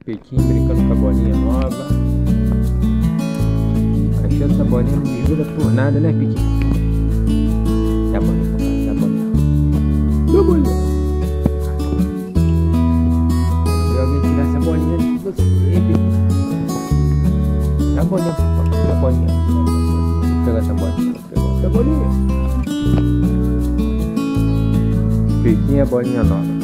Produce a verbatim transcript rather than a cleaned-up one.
Pequinho brincando com a bolinha nova. Achando essa bolinha não desvira por nada, né, Pequinho? Dá a bolinha, papai, dá a bolinha. Dá a bolinha. Se alguém tirar essa bolinha de você, Pequinho. Dá a bolinha, papai, dá a bolinha. Vou pegar essa bolinha, vou pegar essa bolinha. Pequinho é a bolinha nova.